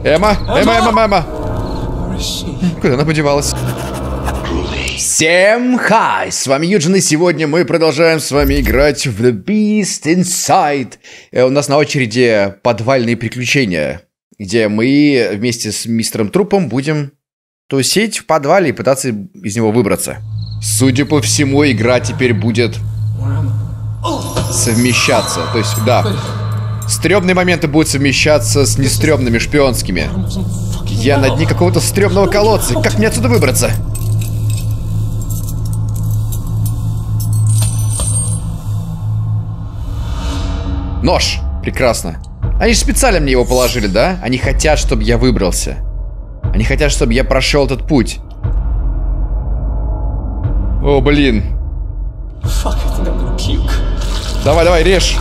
Эмма. Куда она подевалась? Всем хай! С вами Юджин, и сегодня мы продолжаем с вами играть в The Beast Inside. У нас на очереди подвальные приключения, где мы вместе с мистером Трупом будем тусить в подвале и пытаться из него выбраться. Судя по всему, игра теперь будет совмещаться. То есть, да, стрёмные моменты будут совмещаться с нестрёмными шпионскими. Я на дне какого-то стрёмного колодца. Как мне отсюда выбраться? Нож. Прекрасно. Они же специально мне его положили, да? Они хотят, чтобы я выбрался. Они хотят, чтобы я прошел этот путь. О, блин. Давай, режь.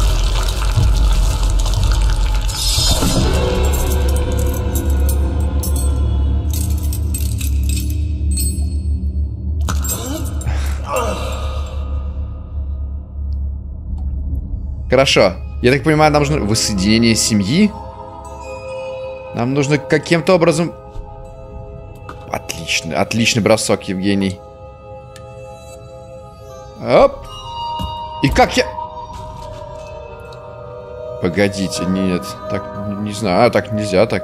Хорошо. Я так понимаю, нам нужно воссоединение семьи. Нам нужно каким-то образом... Отличный бросок, Евгений. Оп. И как я... Погодите, нет. Так, не знаю, так нельзя, так.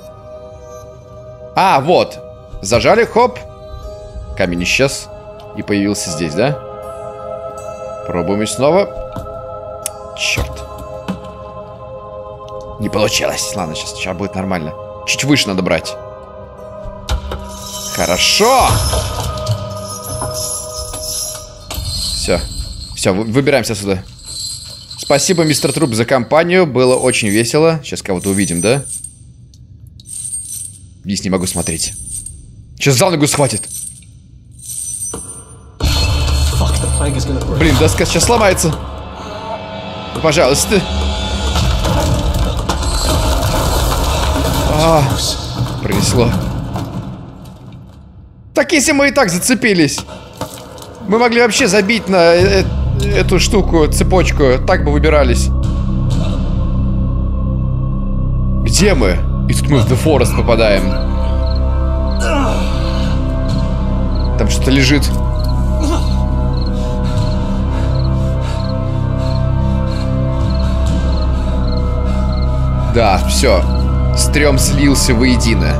А, вот. Зажали, хоп. Камень исчез. И появился здесь, да? Пробуем снова. Черт. Не получилось. Ладно, сейчас будет нормально. Чуть выше надо брать. Хорошо. Все, выбираемся отсюда. Спасибо, мистер Труп, за компанию. Было очень весело. Сейчас кого-то увидим, да? Вниз не могу смотреть. Сейчас за ногу схватит. Блин, доска сейчас сломается. Ну, пожалуйста. Пронесло. Так если мы и так зацепились, мы могли вообще забить на эту штуку, цепочку. Так бы выбирались. Где мы? И тут мы в The Forest попадаем. Там что-то лежит. Да, все. Стрём слился воедино.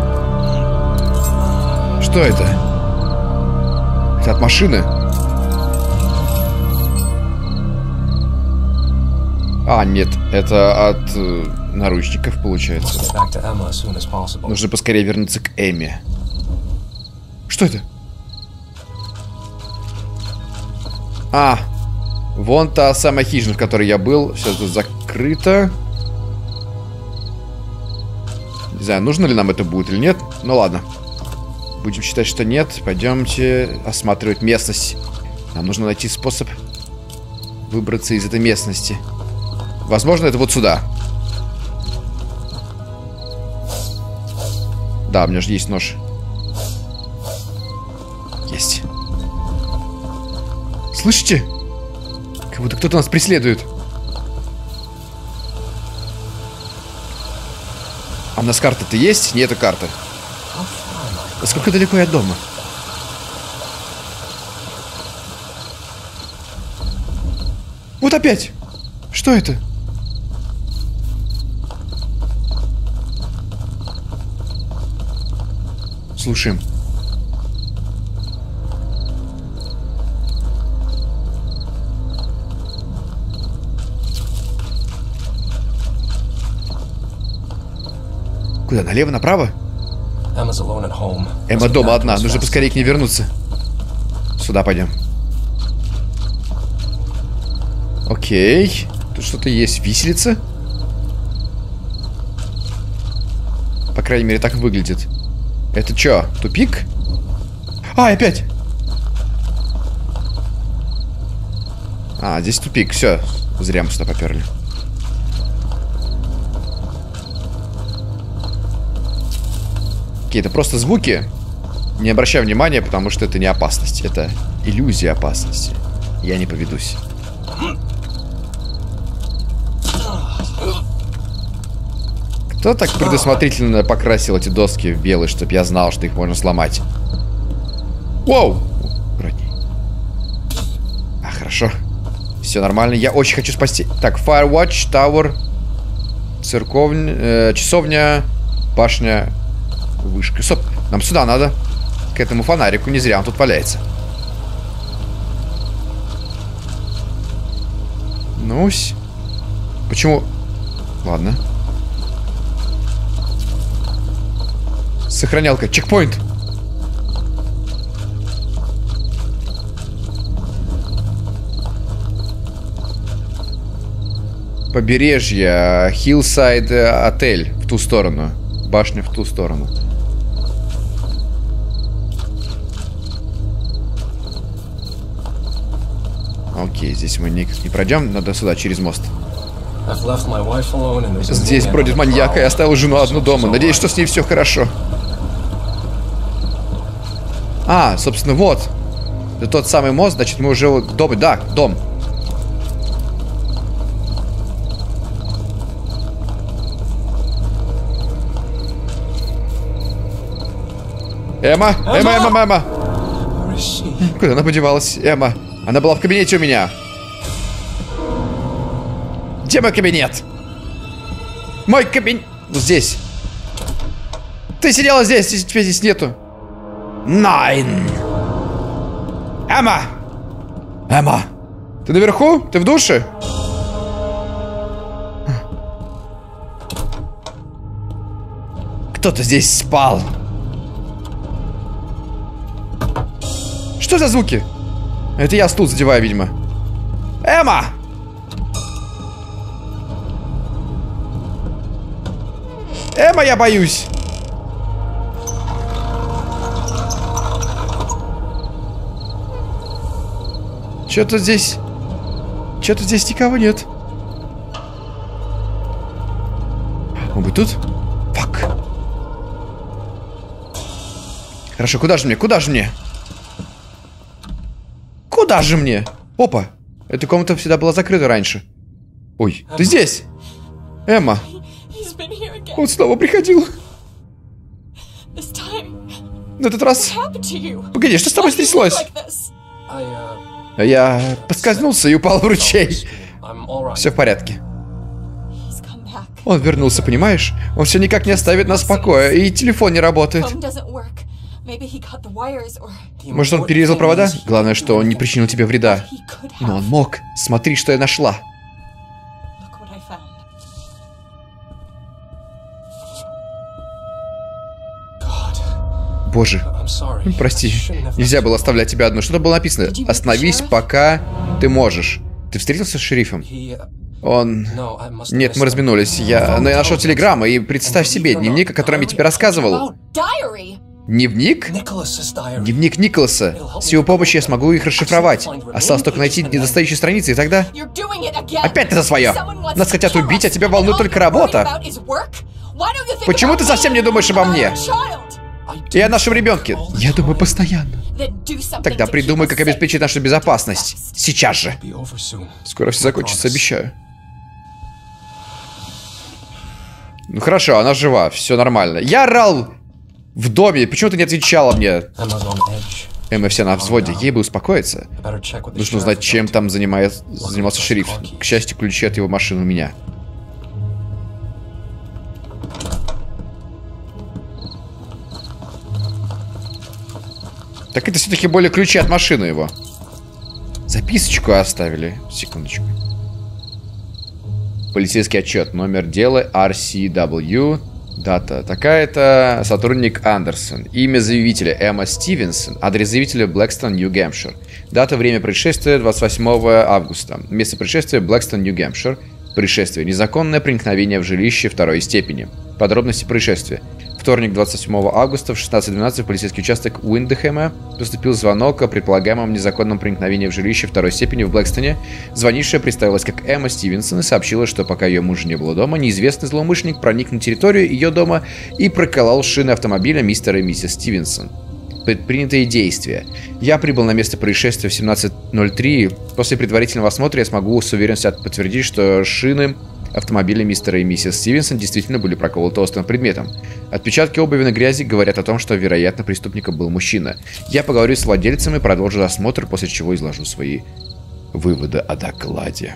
Что это? Это от машины? А, нет, это от наручников, получается. Нужно поскорее вернуться к Эмме. Что это? А, вон та самая хижина, в которой я был. Все тут закрыто. Не знаю, нужно ли нам это будет или нет. Ну ладно. Будем считать, что нет. Пойдемте осматривать местность. Нам нужно найти способ выбраться из этой местности. Возможно, это вот сюда. Да, у меня же есть нож. Есть. Слышите? Как будто кто-то нас преследует. А у нас карта-то есть? Нету карты. Насколько далеко я от дома? Вот опять! Что это? Слушаем. Куда? Налево, направо? Эмма дома одна. Нужно поскорее к ней вернуться. Сюда пойдем. Окей. Тут что-то есть. Виселица? По крайней мере, так выглядит. Это что? Тупик? А, опять! А, здесь тупик. Все. Зря мы сюда поперли. Окей, это просто звуки. Не обращай внимания, потому что это не опасность. Это иллюзия опасности. Я не поведусь. Кто так предусмотрительно покрасил эти доски в белый, чтобы я знал, что их можно сломать? Воу! Аккуратней. А, хорошо. Все нормально. Я очень хочу спасти. Так, Firewatch, Tower, церковня, часовня, башня, вышка. Стоп, нам сюда надо. К этому фонарику. Не зря он тут валяется. Ну-сь. Почему? Ладно. Сохранялка. Чекпоинт. Побережье. Хиллсайд отель. В ту сторону. Башня в ту сторону. Окей, здесь мы никак не пройдем. Надо сюда, через мост. Здесь бродит маньяк, и я оставил жену одну дома. Надеюсь, что с ней все хорошо. А, собственно, вот. Это тот самый мост, значит, мы уже вот дома. Да, дом. Эмма! Эмма, Эмма, Эмма! Куда она подевалась? Эмма. Она была в кабинете у меня. Где мой кабинет? Мой кабинет... Здесь. Ты сидела здесь, тебя здесь нету. Найн. Эмма! Эмма! Ты наверху? Ты в душе? Кто-то здесь спал. Что за звуки? Это я стул задеваю, видимо. Эмма! Эмма, я боюсь. Что-то здесь никого нет. Он бы тут? Фак. Хорошо, куда же мне? Куда же мне? Куда же мне? Опа. Эта комната всегда была закрыта раньше. Ой, ты здесь? Эмма. Он снова приходил. На этот раз... Погоди, что с тобой стряслось? Я поскользнулся и упал в ручей. Все в порядке. Он вернулся, понимаешь? Он все никак не оставит нас в покое, и телефон не работает. Может, он перерезал провода? Главное, что он не причинил тебе вреда. Но он мог. Смотри, что я нашла. Боже, прости, нельзя было оставлять тебя одну. Что-то было написано. Остановись, пока ты можешь. Ты встретился с шерифом? Он... Нет, мы разминулись. Но я нашел телеграмму, и представь себе, дневник, о котором я тебе рассказывал. Дневник? Дневник Николаса. С его помощью я смогу их расшифровать. Осталось только найти недостающие страницы, и тогда... Опять ты за свое! Нас хотят убить, а тебя волнует только работа. Почему ты совсем не думаешь обо мне? И о нашем ребенке. Я думаю постоянно. Тогда придумай, как обеспечить нашу безопасность. Сейчас же. Скоро все закончится, обещаю. Ну хорошо, она жива, все нормально. Я орал в доме, почему ты не отвечала мне? Эмма вся на взводе, ей бы успокоиться. Нужно узнать, чем там занимался шериф. К счастью, ключи от его машины у меня. Так это все-таки более ключи от машины его. Записочку оставили. Секундочку. Полицейский отчет. Номер дела RCW. Дата такая-то. Сотрудник Андерсон. Имя заявителя Эмма Стивенсон. Адрес заявителя Блэкстон, Нью-Гэмпшир. Дата, время происшествия 28 августа. Место происшествия Блэкстон, Нью-Гэмпшир. Происшествие. Незаконное проникновение в жилище второй степени. Подробности происшествия. Вторник, 27 августа в 16:12 в полицейский участок Уиндхэма поступил звонок о предполагаемом незаконном проникновении в жилище второй степени в Блэкстоне. Звонившая представилась как Эмма Стивенсон и сообщила, что пока ее мужа не было дома, неизвестный злоумышленник проник на территорию ее дома и проколол шины автомобиля мистера и миссис Стивенсон. Предпринятые действия. Я прибыл на место происшествия в 17:03. После предварительного осмотра я смогу с уверенностью подтвердить, что шины Автомобили мистера и миссис Стивенсон действительно были проколоты острым предметом. Отпечатки обуви на грязи говорят о том, что, вероятно, преступником был мужчина. Я поговорю с владельцем и продолжу осмотр, после чего изложу свои выводы о докладе.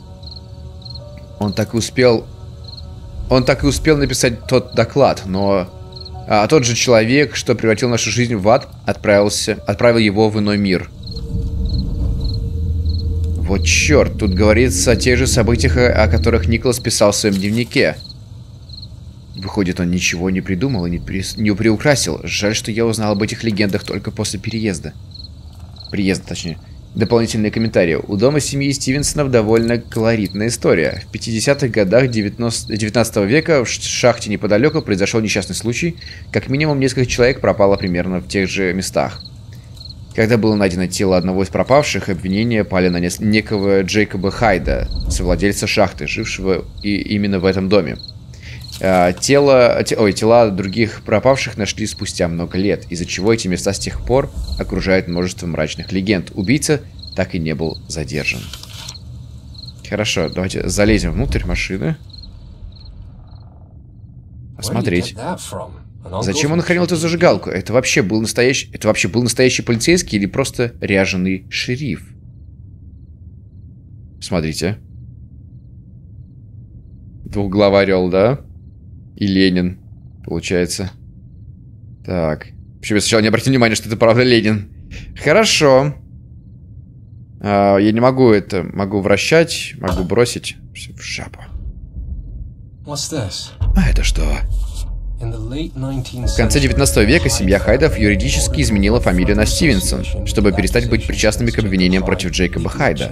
Он так и успел написать тот доклад, но тот же человек, что превратил нашу жизнь в ад, отправил его в иной мир. Вот черт, тут говорится о тех же событиях, о которых Николас писал в своем дневнике. Выходит, он ничего не придумал и не приукрасил. Жаль, что я узнал об этих легендах только после переезда. Приезда. Дополнительные комментарии. У дома семьи Стивенсонов довольно колоритная история. В 50-х годах 19 века в шахте неподалеку произошел несчастный случай. Как минимум несколько человек пропало примерно в тех же местах. Когда было найдено тело одного из пропавших, обвинения пали на некого Джейкоба Хайда, совладельца шахты, жившего именно в этом доме. Тела других пропавших нашли спустя много лет, из-за чего эти места с тех пор окружают множество мрачных легенд. Убийца так и не был задержан. Хорошо, давайте залезем внутрь машины. Посмотреть. Зачем он хранил эту зажигалку? Это вообще был настоящий полицейский или просто ряженый шериф? Смотрите. Двухглавый орел, да? И Ленин, получается. Так. Почему я сначала не обратил внимания, что это правда Ленин? Хорошо. Я не могу это... Могу вращать, могу бросить. Все в жабу. А это что? В конце 19 века семья Хайдов юридически изменила фамилию на Стивенсон, чтобы перестать быть причастными к обвинениям против Джейкоба Хайда.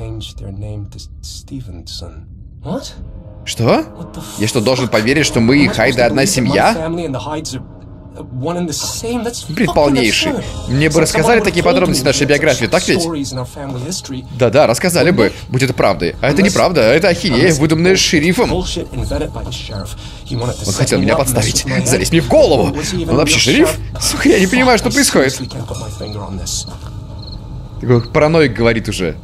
Что? Я что, должен поверить, что мы и Хайда одна семья? Бред полнейший. Мне бы рассказали такие подробности нашей биографии, так ведь? Да-да, рассказали бы, будь это правдой. А это неправда, это ахинея, выдуманная шерифом. Он хотел меня подставить, залезть мне в голову. Он вообще шериф? Сука, я не понимаю, что происходит. Такой параноик говорит уже.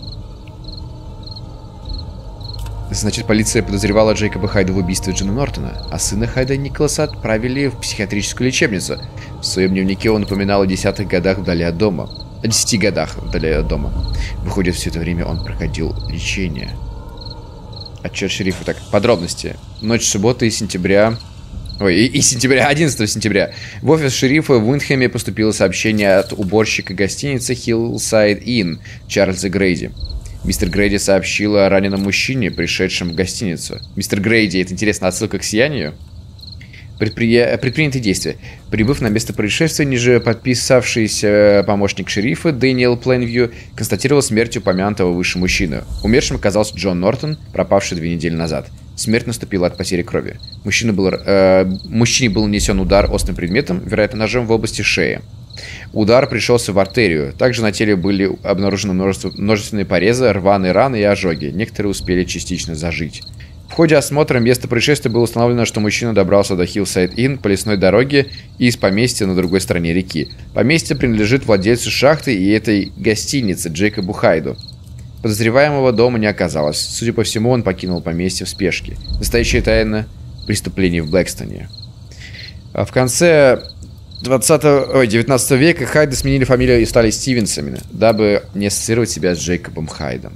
Значит, полиция подозревала Джейкоба Хайда в убийстве Джона Нортона, а сына Хайда Николаса отправили в психиатрическую лечебницу. В своем дневнике он упоминал о 10 годах вдали от дома. О 10 годах вдали от дома. Выходит, все это время он проходил лечение. Отчет шерифа. Так, подробности. Ночь субботы и сентября... Ой, и сентября, 11 сентября. В офис шерифа в Уиндхэме поступило сообщение от уборщика гостиницы Hillside Inn Чарльза Грейди. Мистер Грейди сообщил о раненом мужчине, пришедшем в гостиницу. Мистер Грейди, это интересно, отсылка к Сиянию? Предприняты действия. Прибыв на место происшествия, ниже подписавшийся помощник шерифа Дэниел Плейнвью констатировал смерть упомянутого выше мужчины. Умершим оказался Джон Нортон, пропавший 2 недели назад. Смерть наступила от потери крови. Мужчине был нанесен удар острым предметом, вероятно, ножом в области шеи. Удар пришелся в артерию. Также на теле были обнаружены множественные порезы, рваные раны и ожоги. Некоторые успели частично зажить. В ходе осмотра места происшествия было установлено, что мужчина добрался до Hillside Inn по лесной дороге и из поместья на другой стороне реки. Поместье принадлежит владельцу шахты и этой гостиницы Джейкобу Хайду. Подозреваемого дома не оказалось. Судя по всему, он покинул поместье в спешке. Настоящая тайна преступлений в Блэкстоне. В конце 19 века Хайда сменили фамилию и стали Стивенсонами, дабы не ассоциировать себя с Джейкобом Хайдом.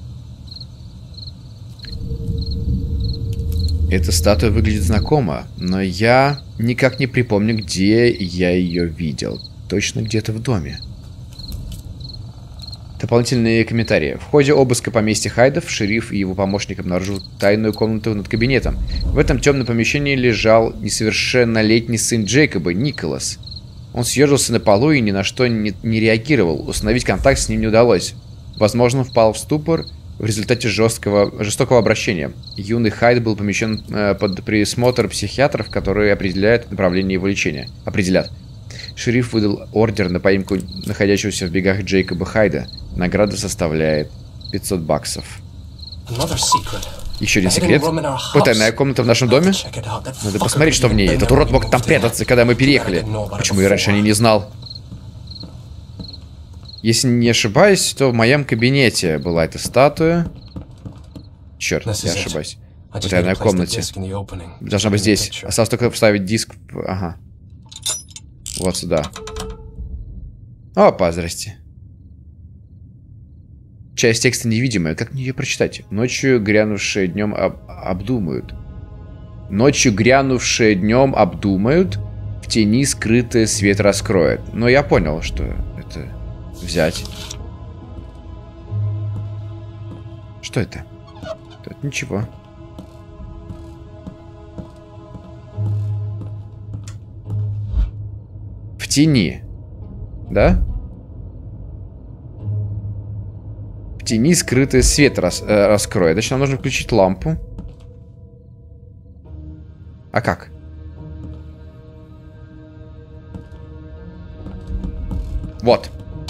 Эта статуя выглядит знакомо, но я никак не припомню, где я ее видел. Точно где-то в доме. Дополнительные комментарии. В ходе обыска поместья Хайдов шериф и его помощник обнаружил тайную комнату над кабинетом. В этом темном помещении лежал несовершеннолетний сын Джейкоба, Николас. Он съежился на полу и ни на что не реагировал. Установить контакт с ним не удалось. Возможно, он впал в ступор в результате жестокого обращения. Юный Хайд был помещен под присмотр психиатров, которые определяют направление его лечения. Шериф выдал ордер на поимку находящегося в бегах Джейкоба Хайда. Награда составляет $500. Еще один секрет. Потайная комната в нашем доме? Надо посмотреть, что в ней. Этот урод мог там прятаться, когда мы переехали. Почему я раньше не знал? Если не ошибаюсь, то в моем кабинете была эта статуя. Черт, я ошибаюсь. В тайной комнате. Должна быть здесь. Осталось только вставить диск. Ага. Вот сюда. Опа, здрасте. Часть текста невидимая. Как мне ее прочитать? Ночью грянувшие днем обдумают. Ночью грянувшие днем обдумают. В тени скрытый свет раскроет. Но я понял, что это взять. Что это? Тут ничего. В тени. Да? В тени скрытый свет раскроет. Значит, нам нужно включить лампу. А как? Вот.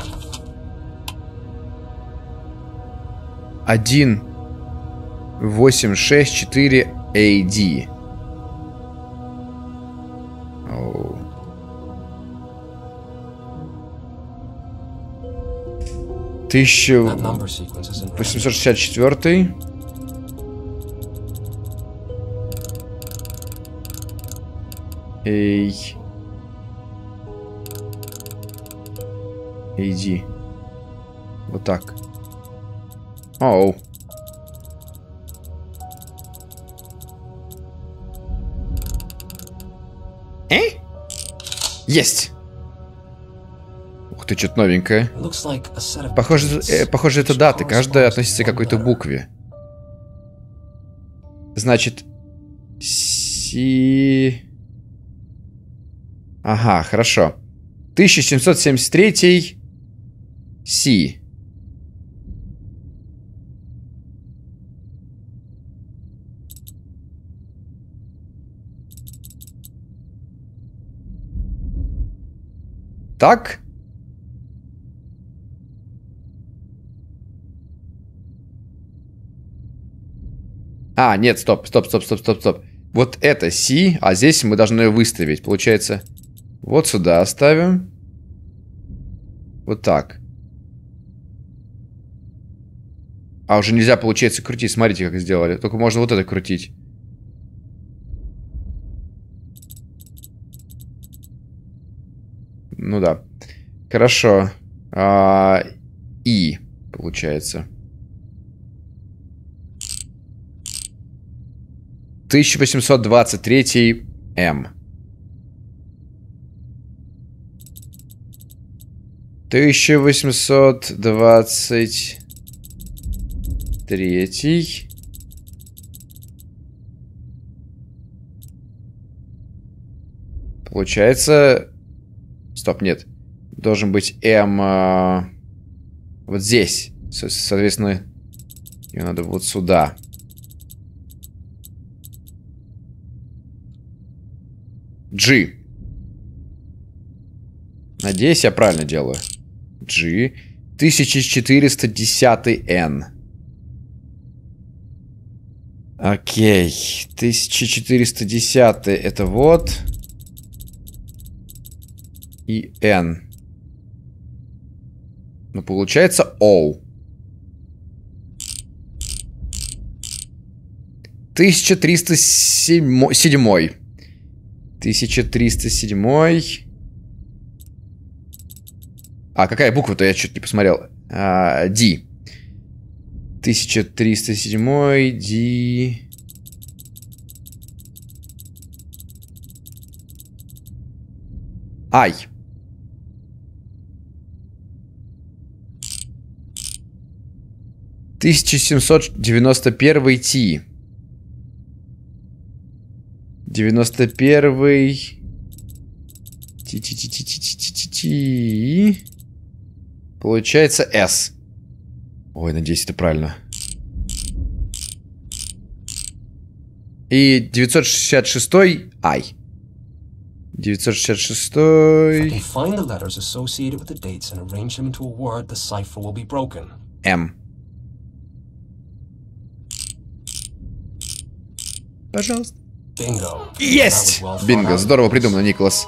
1864 AD. Оу. — 1864. AD. Вот так. Оу. Есть! Ух ты, что-то новенькое. Похоже, это даты. Каждая относится к какой-то букве. Значит... Ага, хорошо. 1773 Си. Так? А, нет, стоп. Вот это Си, а здесь мы должны выставить. Получается, вот сюда оставим. Вот так. А уже нельзя, получается, крутить. Смотрите, как сделали. Только можно вот это крутить. Ну да. Хорошо. И, получается. 1823 М. 1823. Получается... Стоп, нет. Должен быть М... вот здесь. Соответственно, ее надо вот сюда. G. Надеюсь, я правильно делаю. G. 1410 N. Окей. 1410 это вот. И N. Ну, получается O. 1307. 1307. А, какая буква-то? Я что-то не посмотрел. D. 1307. D. I. 1791 T. 91 T. Получается S. Ой, надеюсь, это правильно. И 966 I. 966. M. Пожалуйста. Есть! Бинго, здорово придумано, Николас.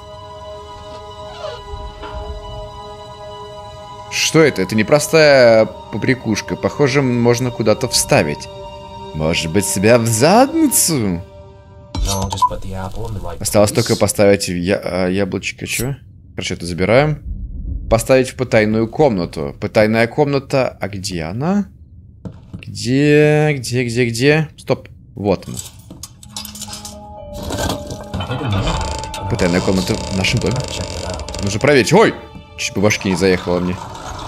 Что это? Это непростая побрякушка. Похоже, можно куда-то вставить. Может быть, себя в задницу? Осталось только поставить яблочко. Чё? Короче, это забираем. Поставить в потайную комнату. Потайная комната. А где она? Где? Стоп. Вот она. Потайная комната в нашем доме. Нужно проверить. Ой! Чуть по башке не заехала мне.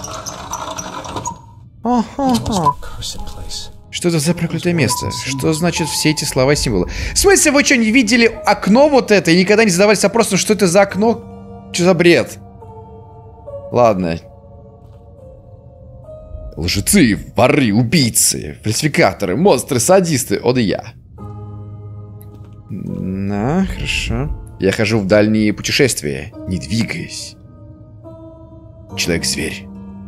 Что это за проклятое место? Что значит все эти слова и символы? В смысле, вы что, не видели окно вот это? И никогда не задавались вопросом, что это за окно? Что за бред? Ладно. Лжецы, воры, убийцы, фальсификаторы, монстры, садисты. О, да я. На, хорошо. Я хожу в дальние путешествия, не двигаясь. Человек-зверь.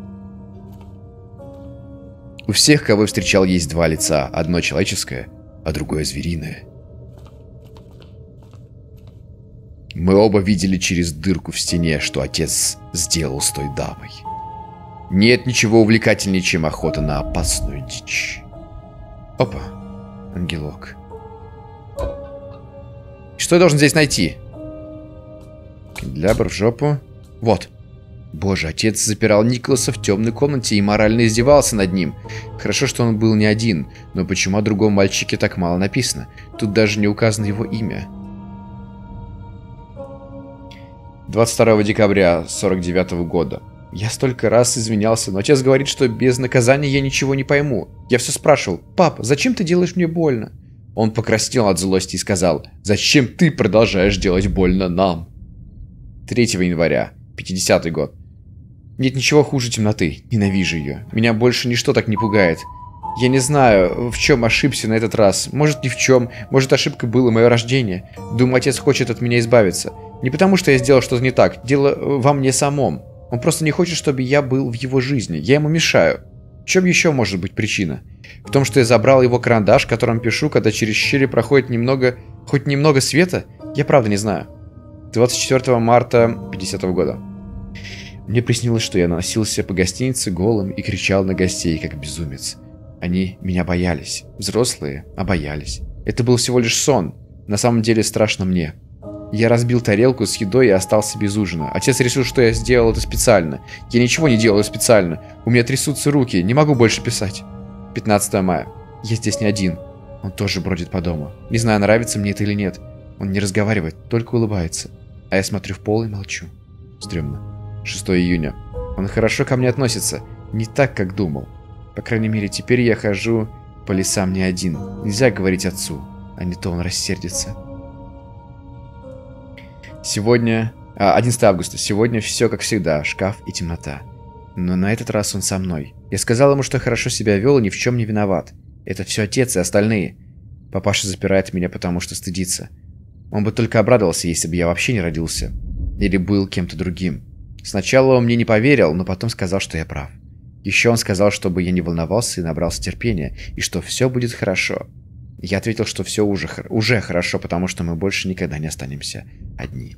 У всех, кого я встречал, есть два лица. Одно человеческое, а другое звериное. Мы оба видели через дырку в стене, что отец сделал с той дамой. Нет ничего увлекательнее, чем охота на опасную дичь. Опа, ангелок. Что я должен здесь найти? Канделябр в жопу. Вот. Боже, отец запирал Николаса в темной комнате и морально издевался над ним. Хорошо, что он был не один, но почему о другом мальчике так мало написано? Тут даже не указано его имя. 22 декабря 49 года. Я столько раз извинялся, но отец говорит, что без наказания я ничего не пойму. Я все спрашивал: «Пап, зачем ты делаешь мне больно?» Он покраснел от злости и сказал: «Зачем ты продолжаешь делать больно нам?» 3 января, 50-й год. Нет ничего хуже темноты. Ненавижу ее. Меня больше ничто так не пугает. Я не знаю, в чем ошибся на этот раз. Может, ни в чем. Может, ошибкой было мое рождение. Думаю, отец хочет от меня избавиться. Не потому, что я сделал что-то не так. Дело во мне самом. Он просто не хочет, чтобы я был в его жизни. Я ему мешаю. В чем еще может быть причина? В том, что я забрал его карандаш, которым пишу, когда через щели проходит хоть немного света? Я правда не знаю. 24 марта 50-го года. Мне приснилось, что я носился по гостинице голым и кричал на гостей, как безумец. Они меня боялись. Взрослые, а боялись. Это был всего лишь сон. На самом деле страшно мне. Я разбил тарелку с едой и остался без ужина. Отец решил, что я сделал это специально. Я ничего не делаю специально. У меня трясутся руки, не могу больше писать. 15 мая. Я здесь не один. Он тоже бродит по дому. Не знаю, нравится мне это или нет. Он не разговаривает, только улыбается. А я смотрю в пол и молчу. Стремно. 6 июня. Он хорошо ко мне относится. Не так, как думал. По крайней мере, теперь я хожу по лесам не один. Нельзя говорить отцу, а не то он рассердится. Сегодня... 11 августа. Сегодня все как всегда. Шкаф и темнота. Но на этот раз он со мной. Я сказал ему, что хорошо себя вел и ни в чем не виноват. Это все отец и остальные. Папаша запирает меня, потому что стыдится. Он бы только обрадовался, если бы я вообще не родился. Или был кем-то другим. Сначала он мне не поверил, но потом сказал, что я прав. Еще он сказал, чтобы я не волновался и набрался терпения, и что все будет хорошо. Я ответил, что все уже хорошо, потому что мы больше никогда не останемся одни.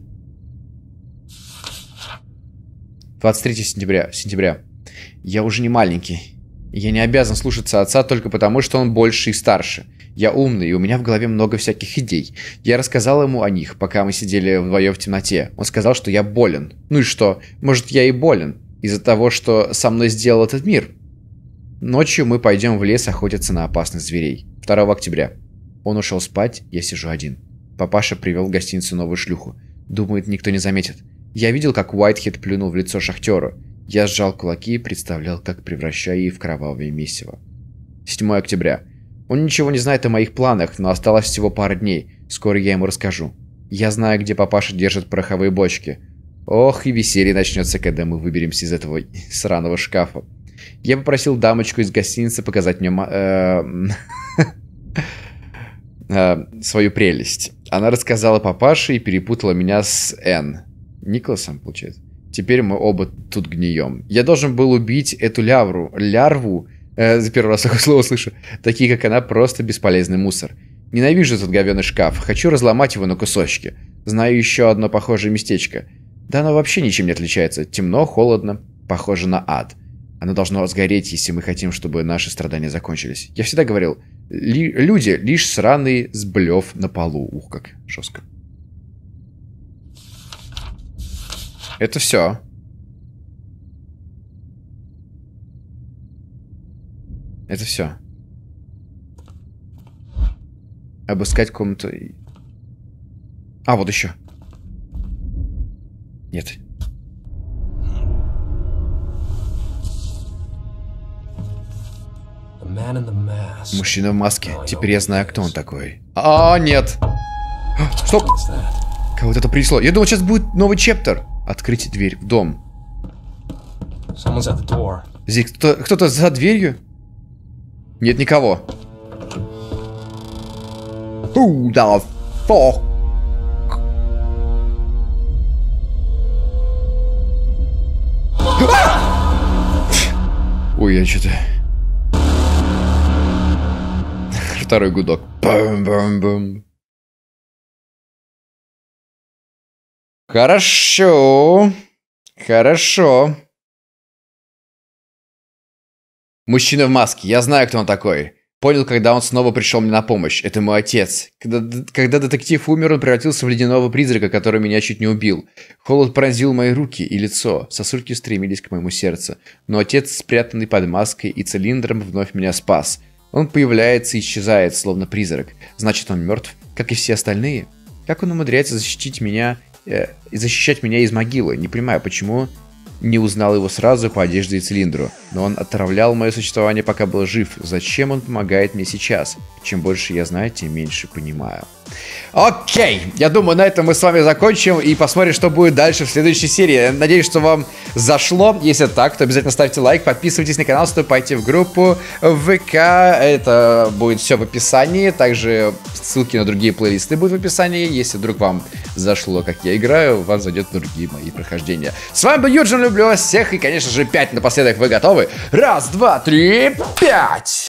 23 сентября. Я уже не маленький. Я не обязан слушаться отца только потому, что он больше и старше. Я умный, и у меня в голове много всяких идей. Я рассказал ему о них, пока мы сидели вдвоем в темноте. Он сказал, что я болен. Ну и что? Может, я и болен? Из-за того, что со мной сделал этот мир? Ночью мы пойдем в лес охотиться на опасных зверей. 2 октября. Он ушел спать, я сижу один. Папаша привел в гостиницу новую шлюху. Думает, никто не заметит. Я видел, как Уайтхед плюнул в лицо шахтеру. Я сжал кулаки и представлял, как превращаю их в кровавое месиво. 7 октября. Он ничего не знает о моих планах, но осталось всего пара дней. Скоро я ему расскажу. Я знаю, где папаша держит пороховые бочки. Ох, и веселье начнется, когда мы выберемся из этого сраного шкафа. Я попросил дамочку из гостиницы показать мне свою прелесть. Она рассказала папаше и перепутала меня с Энн. Николасом, получается. Теперь мы оба тут гнием. Я должен был убить эту лярву. За первый раз такое слово слышу. Такие, как она, просто бесполезный мусор. Ненавижу этот говёный шкаф. Хочу разломать его на кусочки. Знаю еще одно похожее местечко. Да оно вообще ничем не отличается. Темно, холодно. Похоже на ад. Оно должно сгореть, если мы хотим, чтобы наши страдания закончились. Я всегда говорил, Люди лишь сраный сблев на полу. Ух, как жестко. Это все. Это все. Обыскать комнату. А, вот еще. Нет. Мужчина в маске. Теперь я знаю, кто он такой. А, нет. Стоп. Кого-то это принесло. Я думал, сейчас будет новый чептер. Открыть дверь в дом. Здесь кто-то за дверью? Нет никого. Who the fuck? Ой, я что-то... Второй гудок. Бам-бам-бам. Хорошо. Хорошо. Мужчина в маске. Я знаю, кто он такой. Понял, когда он снова пришел мне на помощь. Это мой отец. Когда детектив умер, он превратился в ледяного призрака, который меня чуть не убил. Холод пронзил мои руки и лицо. Сосульки стремились к моему сердцу. Но отец, спрятанный под маской и цилиндром, вновь меня спас. Он появляется и исчезает, словно призрак. Значит, он мертв, как и все остальные. Как он умудряется защищать меня из могилы? Не понимаю, почему не узнал его сразу по одежде и цилиндру. Но он отравлял мое существование, пока был жив. Зачем он помогает мне сейчас? Чем больше я знаю, тем меньше понимаю. Окей, я думаю, на этом мы с вами закончим и посмотрим, что будет дальше в следующей серии. Я надеюсь, что вам зашло. Если так, то обязательно ставьте лайк, подписывайтесь на канал, вступайте в группу в ВК. Это будет все в описании. Также ссылки на другие плейлисты будут в описании. Если вдруг вам зашло, как я играю, вам зайдет на другие мои прохождения. С вами был Юджин, люблю вас всех. И, конечно же, 5 напоследок. Вы готовы? Раз, два, три, 5!